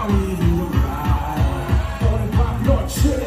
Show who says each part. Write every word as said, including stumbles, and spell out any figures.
Speaker 1: I'll leave you to cry. Gonna pop your tree.